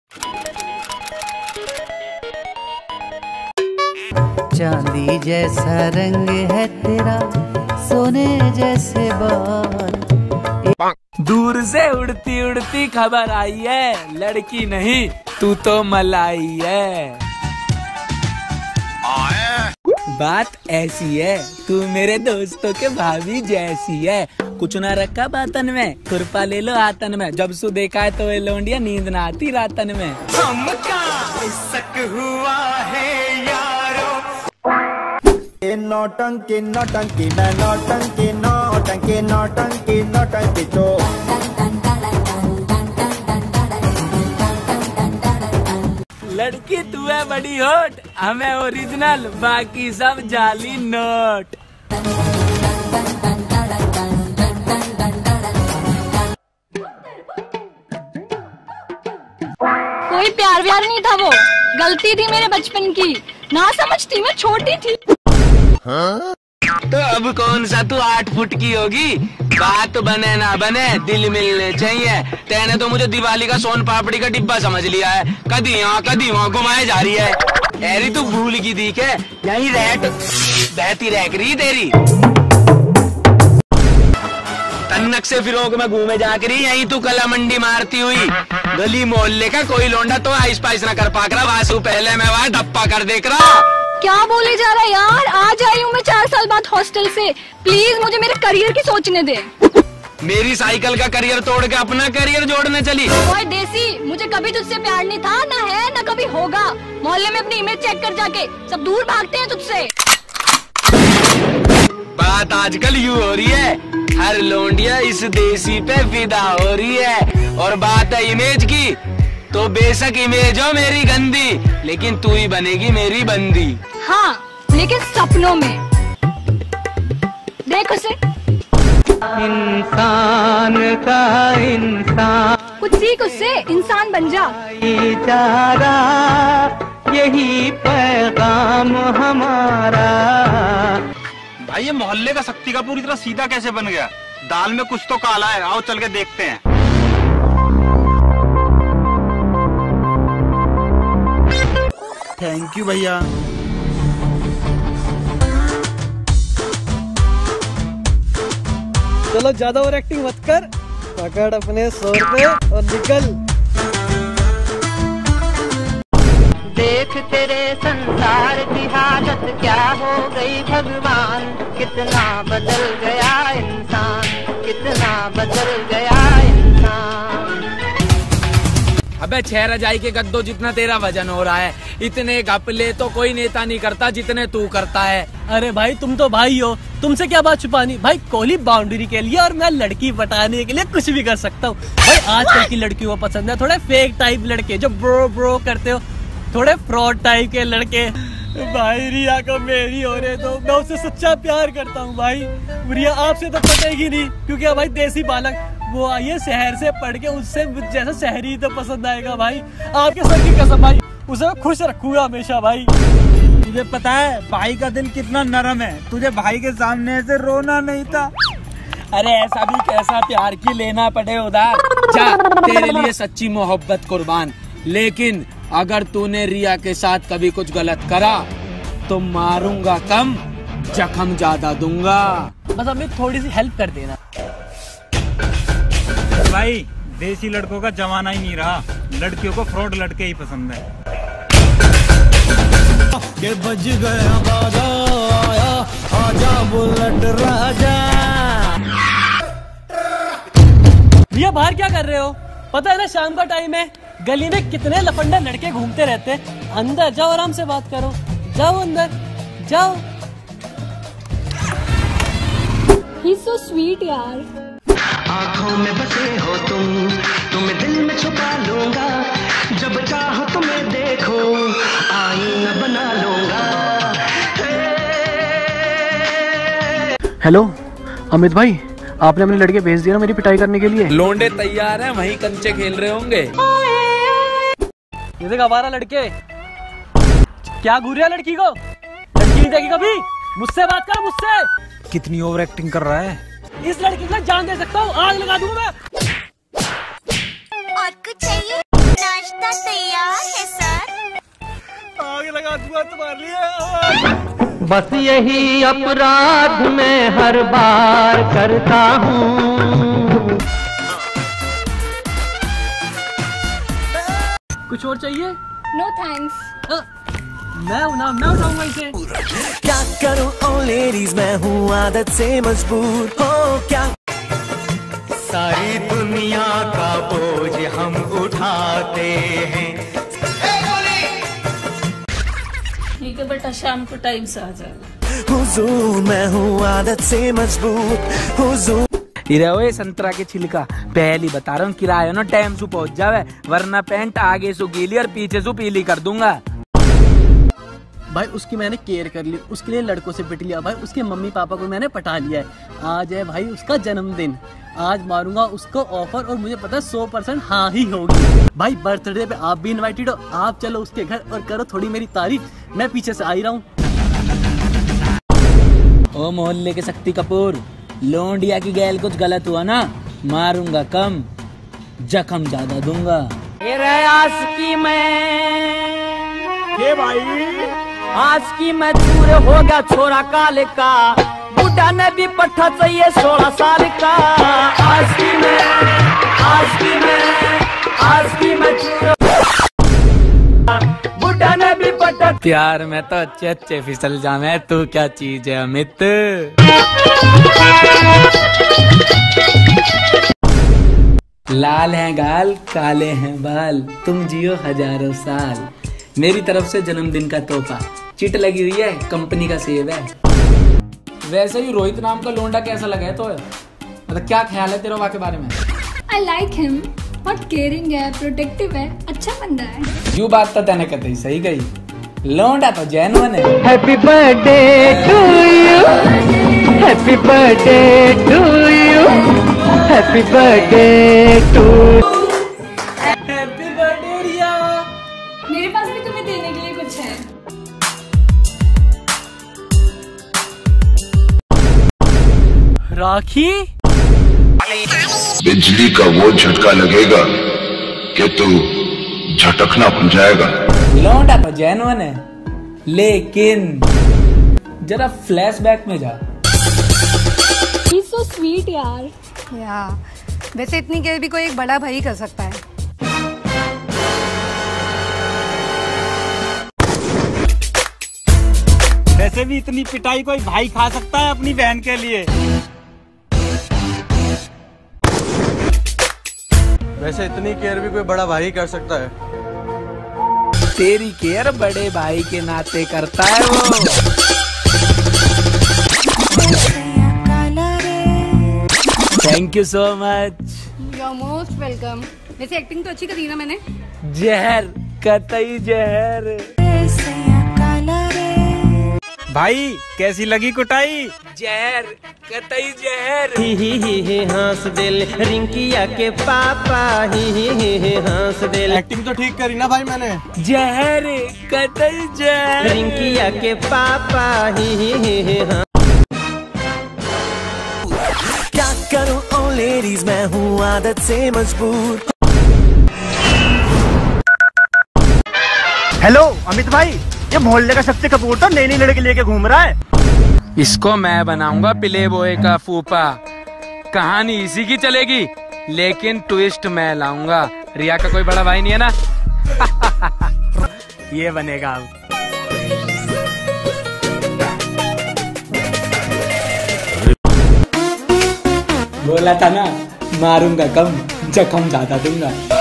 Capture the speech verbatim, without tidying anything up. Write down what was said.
चांदी जैसा रंग है तेरा, सोने जैसे बाल। दूर से उड़ती उड़ती खबर आई है, लड़की नहीं तू तो मलाई है। बात ऐसी है, तू मेरे दोस्तों के भाभी जैसी है। कुछ ना रखा बातन में, खुरपा ले लो हाथन में। जब सु देखा है तो ये लोंडिया, नींद ना आती रातन में। हमका इसक हुआ है यारो। नौटंकी नौटंकी मैं नौटंकी नौटंकी नौटंकी नौटंकी चो। लड़की तू है बड़ी होट, हमें ओरिजिनल, बाकी सब जाली नोट। कोई प्यार व्यार नहीं था, वो गलती थी मेरे बचपन की, ना समझती, मैं छोटी थी। हाँ? तो अब कौन सा तू आठ फुट की होगी। बात बने ना बने, दिल मिलने चाहिए। तेने तो मुझे दिवाली का सोन पापड़ी का डिब्बा समझ लिया है, कदी यहाँ कदी वहाँ घुमाए जा रही है। एरी तू भूल की दीख है, यही रेट बहती रह रही तेरी। तन्नक से फिरोग में घूमे जाकरी, यही तू कला मंडी मारती हुई। गली मोहल्ले का कोई लौंडा तो आइस पाइस न कर पाक रहा, वासु पहले मैं वहाँ धप्पा कर देख रहा। क्या बोले जा रहा है यार, आज आई हूँ मैं चार साल बाद हॉस्टल से, प्लीज मुझे मेरे करियर की सोचने दे। मेरी साइकिल का करियर तोड़ के अपना करियर जोड़ने चली। ओए देसी, मुझे कभी तुझसे प्यार नहीं था, ना है ना कभी होगा। मोहल्ले में अपनी इमेज चेक कर जाके, सब दूर भागते हैं तुझसे। बात आजकल यूँ हो रही है, हर लोंडिया इस देसी पे फिदा हो रही है। और बात है इमेज की, तो बेशक इमेज हो मेरी गंदी, लेकिन तू ही बनेगी मेरी बंदी। हाँ, लेकिन सपनों में। देख उसे, इंसान का इंसान, कुछ सीख उससे, इंसान बन जा। इजारा यही पैगाम हमारा। भाई ये मोहल्ले का शक्ति का पूरी तरह सीधा कैसे बन गया? दाल में कुछ तो काला है, आओ चल के देखते हैं। थैंक यू भैया। चलो ज्यादा ओवर एक्टिंग मत कर, पकड़ अपने सौ रुपए और निकल। देख तेरे संसार की हालत क्या हो गई भगवान, कितना बदल गया इंसान, कितना बदल गया इंसान। अबे छह रजाई के गद्दों जितना तेरा वजन हो रहा है, इतने घपले तो कोई नेता नहीं करता जितने तू करता है। अरे भाई तुम तो भाई हो, तुमसे क्या बात छुपानी। भाई कोहली बाउंड्री के लिए और मैं लड़की पटाने के लिए कुछ भी कर सकता हूँ। भाई आजकल की लड़कियों को पसंद है थोड़े फेक टाइप लड़के, जो ब्रो ब्रो करते हो, थोड़े फ्रॉड टाइप के लड़के। भाई रिया को मेरी हो रहे तो मैं उससे सच्चा प्यार करता हूँ। भाई रिया आपसे तो पटेगी नहीं, क्योंकि भाई देसी बालक वो आई है शहर से पढ़ के, उससे जैसा शहरी तो पसंद आएगा। भाई आपके सर की कसम भाई, उसे मैं खुश रखूंगा हमेशा। भाई तुझे पता है भाई का दिल कितना नरम है, तुझे भाई के सामने ऐसे रोना नहीं था। अरे ऐसा भी कैसा प्यार की लेना पड़े उधार। जा, तेरे लिए सच्ची मोहब्बत कुर्बान, लेकिन अगर तूने रिया के साथ कभी कुछ गलत करा तो मारूंगा कम, जख्म ज्यादा दूंगा। बस हमें थोड़ी सी हेल्प कर देना। भाई देसी लड़कों का जमाना ही नहीं रहा, लड़कियों को फ्रॉड लड़के ही पसंद है। के बज गया बाजा आया, आजा बुलेट राजा। रिया बाहर क्या कर रहे हो? पता है ना शाम का टाइम है, गली में कितने लफंडा लड़के घूमते रहते हैं। अंदर जाओ, आराम से बात करो, जाओ अंदर जाओ। He's so sweet यार। आँखों में बसे हो तुम, तुम्हें दिल में छुपा लूंगा, जब चाहो तुम्हें देखो आईना बना लूंगा। हेलो अमित भाई, आपने अपने लड़के भेज दिया ना मेरी पिटाई करने के लिए? लोंडे तैयार हैं, वहीं कंचे खेल रहे होंगे। ये देख हमारा लड़के क्या घूर रहा है लड़की को, लड़की नहीं देखी कभी। मुझसे बात कर, मुझसे। कितनी ओवर एक्टिंग कर रहा है। इस लड़की को जान दे सकता हूँ, आग लगा दूंगा मैं। और कुछ चाहिए? नाश्ता तैयार है सर। आग लगा दूंगा तुम्हारे लिए। बस यही अपराध मैं हर बार करता हूँ। कुछ और चाहिए? No thanks. मैं हूं ना, मैं उठाऊंगा इसे। क्या करूं ओ लेडीज, मैं हूँ आदत से मजबूर हो क्या। सारी दुनिया का बोझ हम उठाते हैं। ठीक है बेटा, शाम को टाइम से आ जाएगा। हुजूर मैं हूँ आदत से मजबूर हुजूर। इरे ओए संतरा के छिलका, पहली बता रहा हूँ किराया ना टाइम से पहुंच जावे, वरना पैंट आगे से गीली और पीछे से पीली कर दूंगा। भाई उसकी मैंने केयर कर ली, उसके लिए लड़कों से पिट लिया भाई, उसके मम्मी पापा को मैंने पटा लिया है। आज है भाई उसका जन्मदिन, आज मारूंगा उसको ऑफर और मुझे पता है सौ परसेंट हाँ ही होगी। भाई बर्थडे पे आप भी इनवाइटेड हो, आप चलो उसके घर और करो थोड़ी मेरी तारीफ, मैं पीछे से आ ही रहा हूँ। ओ मोहल्ले के शक्ति कपूर, लोंडिया की गैल कुछ गलत हुआ ना, मारूंगा कम जख्म ज्यादा दूंगा। आज की मैं हे भाई आज की मैं चूर हो गया छोरा काले का, बुढ़ा ने भी पट्टा चाहिए सोलह साल का। आज की मैं आज की मैं आज की मैं चूर, बुढ़ा ने भी पट्टा। प्यार में तो अच्छे अच्छे फिसल जावे, तू क्या चीज है अमित। लाल हैं गाल काले हैं बाल, तुम जियो हजारों साल। मेरी तरफ से जन्मदिन का तोहफा, चिट लगी हुई है, कंपनी का सेब है। वैसे ही रोहित नाम का लोंडा कैसा लगा है तो, मतलब क्या ख्याल है तेरा वहाँ के बारे में? आई लाइक हिम, बहुत केयरिंग है, प्रोटेक्टिव है, अच्छा बंदा है। यू बात तो तने कहते ही सही गई, लोंडा तो जेन्युइन है। Happy birthday to you, happy birthday to you, happy birthday to. Happy birthday Riya. मेरे पास भी तुम्हें देने के लिए कुछ है। राखी। बिजली का वो झटका लगेगा कि तू झटकना भूल जाएगा। लौंडा तो जेन्युइन है, लेकिन जरा फ्लैशबैक में जा। He's so sweet यार। या वैसे इतनी केयर भी कोई एक बड़ा भाई कर सकता है। वैसे भी इतनी पिटाई कोई भाई खा सकता है अपनी बहन के लिए। वैसे इतनी केयर भी कोई बड़ा भाई कर सकता है। तेरी केयर बड़े भाई के नाते करता है वो। Thank you so much. You are most welcome. वैसे एक्टिंग तो अच्छी करी ना मैंने। जहर कतई जहर। भाई कैसी लगी कुटाई? जहर कतई जहर। ही ही ही ही हंस दिल रिंकिया के पापा, ही ही ही ही हंस दिल। एक्टिंग तो ठीक करी ना भाई मैंने। जहर कतई जहर। रिंकिया के पापा, ही ही ही ही हंस। क्या करूं ओ लेडीज, मैं हूँ आदत से मजबूर। हेलो अमित भाई, ये मोहल्ले का शक्ति कपूर तो नई नई लड़की लेके घूम रहा है। इसको मैं बनाऊंगा प्ले बॉय का फूफा। कहानी इसी की चलेगी, लेकिन ट्विस्ट मैं लाऊंगा। रिया का कोई बड़ा भाई नहीं है ना। ये बनेगा अब। बोला था ना, मारूंगा कम जख्म ज्यादा दूंगा।